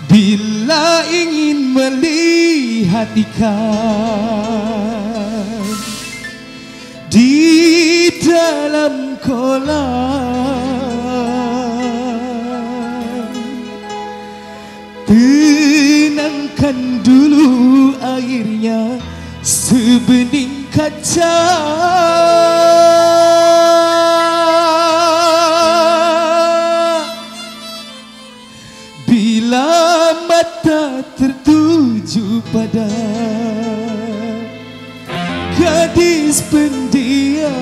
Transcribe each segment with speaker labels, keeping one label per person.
Speaker 1: Bila ingin melihat ikan di dalam kolam, tenangkan dulu airnya sebening kaca. Bila mata tertuju pada gadis pendiam,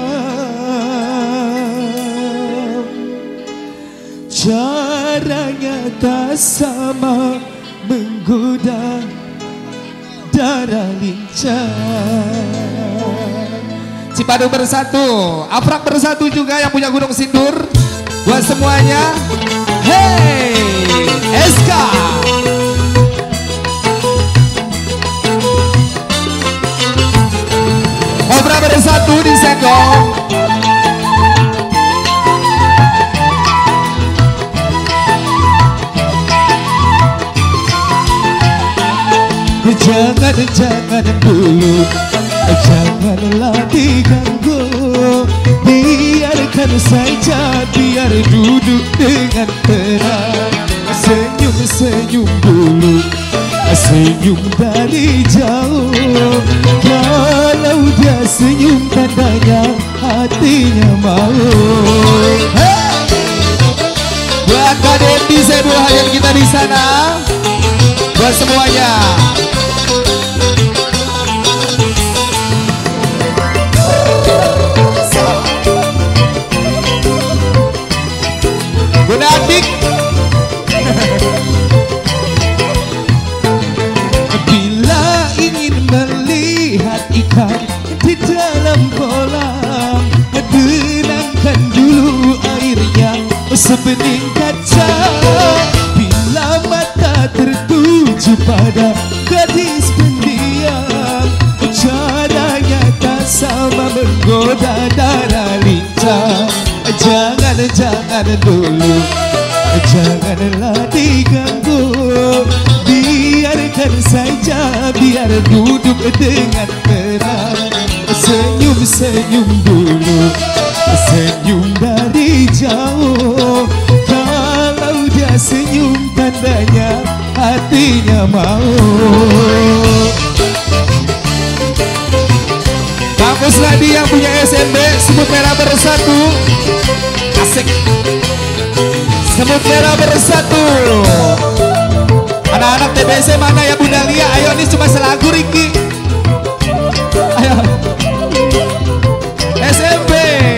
Speaker 1: caranya tak sama menggoda darah lincah. Cipadu bersatu, Afrak bersatu juga yang punya Gunung Sindur. Buat semuanya, hey SK. Kobra bersatu di Senggong. Jangan dulu, janganlah diganggu. Biarkan saja, biar duduk dengan tenang. Senyum-senyum dulu, senyum dari jauh. Kalau dia senyum tandanya hatinya mau. Hey! Buat Kak Dendi, saya doakan kita di sana. Buat semuanya. Bunda Adik. Bila ingin melihat ikan di dalam kolam, tenangkan dulu airnya sebening kaca. Bila mata tertuju pada gadis pendiam, caranya tak sama menggoda darah lincah. Jangan dulu, janganlah diganggu. Biarkan saja, biar duduk dengan tenang. Senyum-senyum dulu, senyum dari jauh. Kalau dia senyum tandanya hatinya mau. Kampus Ladi yang punya SMB, Semut Merah bersatu. Asik. Semut Merah bersatu. Anak-anak TBC mana ya Bunda Lia? Ayo, ini cuma selagu Riki. Ayo. SMB.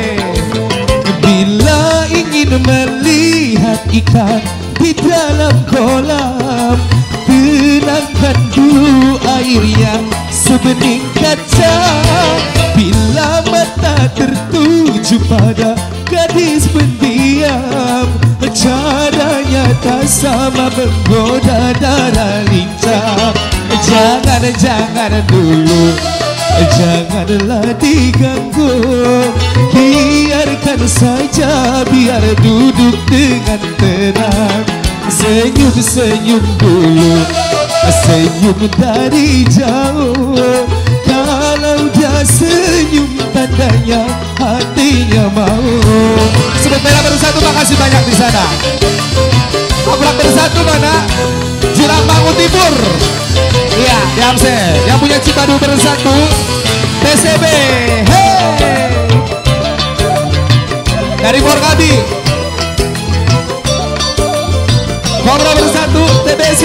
Speaker 1: Bila ingin melihat ikan di dalam kolam, tenangkan dulu air yang sebening kaca. Bila mata tertuju pada gadis pendiam, caranya tak sama menggoda darah lincah. Jangan dulu, janganlah diganggu. Biarkan saja, biar duduk dengan tenang. Senyum-senyum dulu, senyum dari jauh. Kalau dia senyum tandanya hatinya mau. Semut Merah bersatu, makasih banyak di sana. Kobra bersatu mana? Jurang Bangun Timur. Iya, Yamse. Yang punya Cipadu bersatu, TCB. Hey. Dari Morkabi. Kobra bersatu, TBC.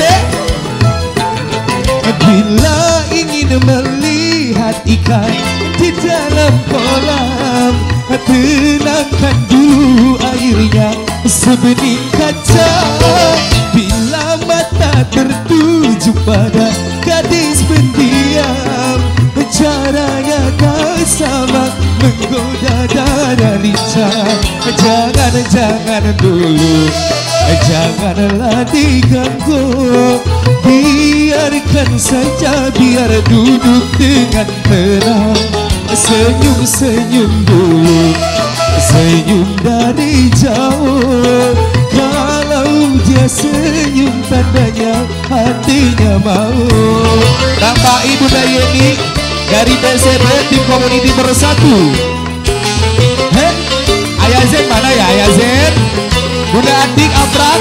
Speaker 1: Bila ingin melihat ikan di dalam kolam, tenangkan dulu airnya sebening kaca. Bila mata tertuju pada gadis pendiam, caranya tak sama menggoda darah lincah. Jangan dulu, janganlah diganggu. Biarkan saja, biar duduk dengan tenang. Senyum-senyum dulu, senyum dari jauh. Kalau dia dia senyum tandanya hatinya mau. Bapak Ibu Dayeni dari TCB Tim Komuniti Bersatu. Hei, Ayah Zen mana ya Ayah Zen? Bunda Atik Afrak.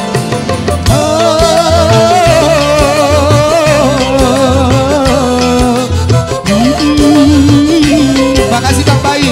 Speaker 1: Makasih Bang Bayu.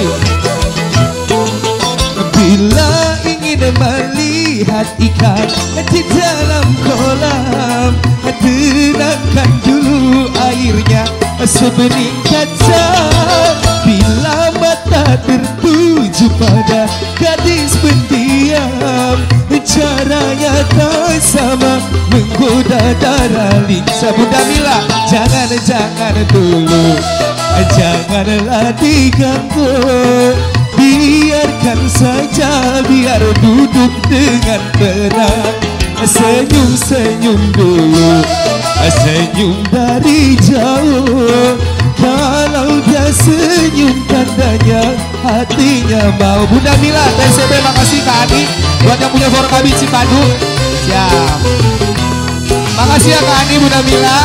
Speaker 1: Bila ingin melihat ikan di dalam kolam, tenangkan dulu airnya sebening kaca. Bila mata tertuju pada gadis pendiam, caranya tak sama menggoda darah lincah. Bunda Mila, jangan dulu, janganlah diganggu. Biarkan saja, biar duduk dengan tenang. Senyum dulu, senyum dari jauh. Kalau dia senyum tandanya hatinya mau. Bunda Mila, TCB makasih Kak Ani. Buat yang punya Forkabi Cipadu, siap. Makasih ya Kak Ani, Bunda Mila.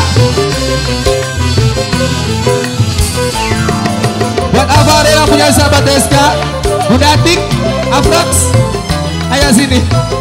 Speaker 1: Buat Avare yang punya sahabat SK, Bunda Atik, Afrax, ayo sini.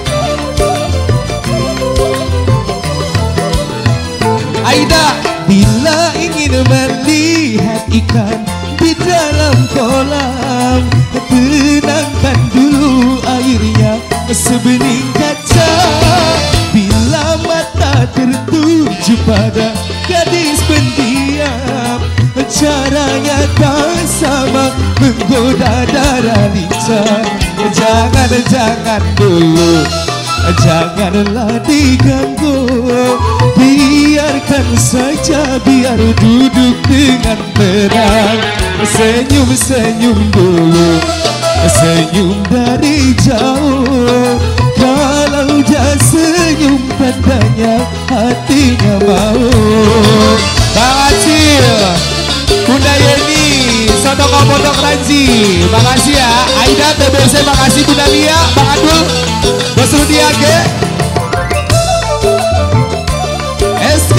Speaker 1: Aida, bila ingin melihat ikan di dalam kolam, tenangkan dulu airnya sebening kaca. Bila mata tertuju pada gadis pendiam, caranya tak sama menggoda darah lincah. Jangan dulu, janganlah diganggu. Biarkan saja, biar duduk dengan tenang. Senyum dulu, senyum dari jauh. Kalau dia senyum tandanya hatinya mau. Bang Acil, Bunda Yeni, Sodoko Pondok Ranji, makasih ya. Aida TBC, makasih Bunda Lia, Bang Adul, Bos Rudiage, SK,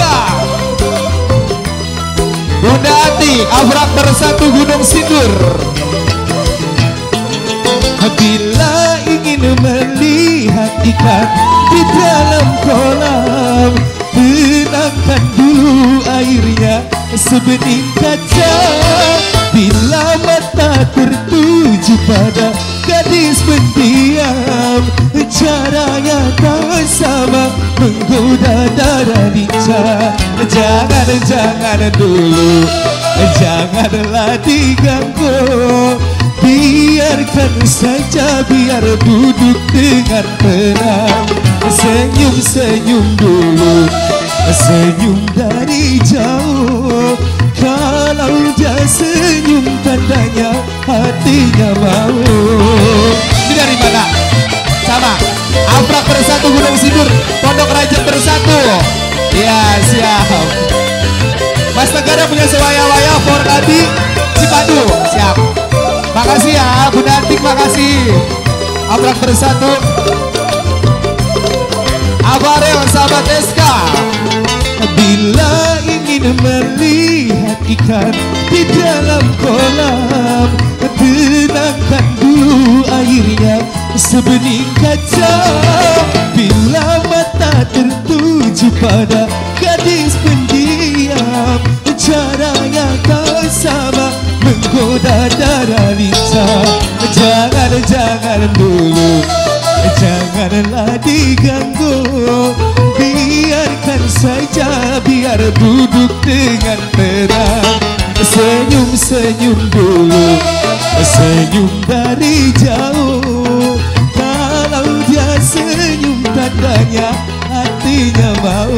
Speaker 1: Bunda Ati, Afrak Bersatu Gunung Sindur. Bila ingin melihat ikan di dalam kolam, tenangkan dulu airnya sebening kaca. Bila mata tertuju pada gadis pendiam, caranya tak sama menggoda darah lincah. Jangan dulu, janganlah diganggu. Biarkan saja, biar duduk dengan tenang. Senyum dulu, senyum dari jauh. Kalau dia senyum tandanya hatinya mau. Ini dari mana? Sama Afrak Bersatu Gunung Sindur, Pondok Raja Bersatu. Ya siap. Mas Negara punya sewaya-waya Forkabi Cipadu, siap. Makasih ya Bunda Atik, makasih. Afrak Bersatu, Abarel sahabat SK. Bila ingin melihat ikan di dalam kolam, tenangkan dulu airnya sebening kaca. Bila mata tertuju pada gadis pendiam, caranya tak sama menggoda darah lincah. Jangan dulu, janganlah diganggu. Biarkan saja, biar duduk dengan tenang. Senyum dulu, senyum dari jauh. Kalau dia senyum tandanya hatinya mau.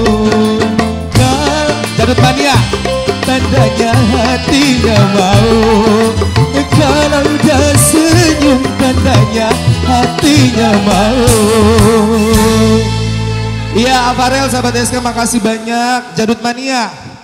Speaker 1: Jadut Mania, tandanya hatinya mau. Kalau dia senyum tandanya hatinya mau. Iya, Avarel sahabat SK, makasih banyak. Jadut Mania.